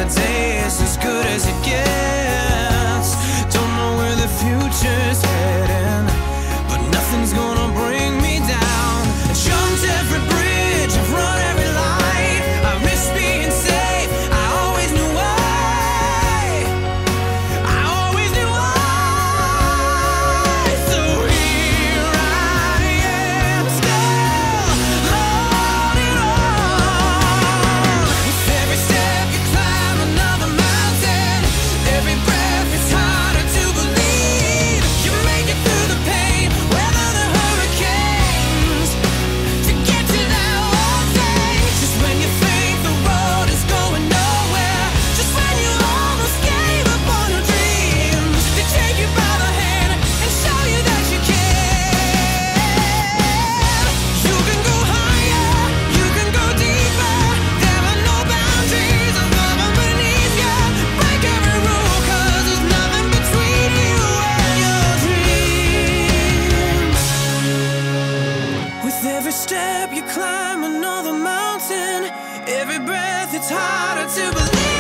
today is as good as it gets. Don't know where the future's heading, but nothing's gonna bring me down. I jumped every bridge, I've run every light, I risked being safe, I always knew why. I always knew why. So here I am, still holding on. With every step you climb another mountain, every breath is harder to believe. You make it through the pain, weather the hurricanes, to get to that one thing. Just when you think the road is going nowhere, just when you almost gave up on your dreams, they take you by the hand and show you that you can. You can go higher, you can go deeper, there are no boundaries above and beneath you. Break every rule, 'cause there's nothing between you and your dreams. With every step you climb another mountain, every breath it's harder to believe.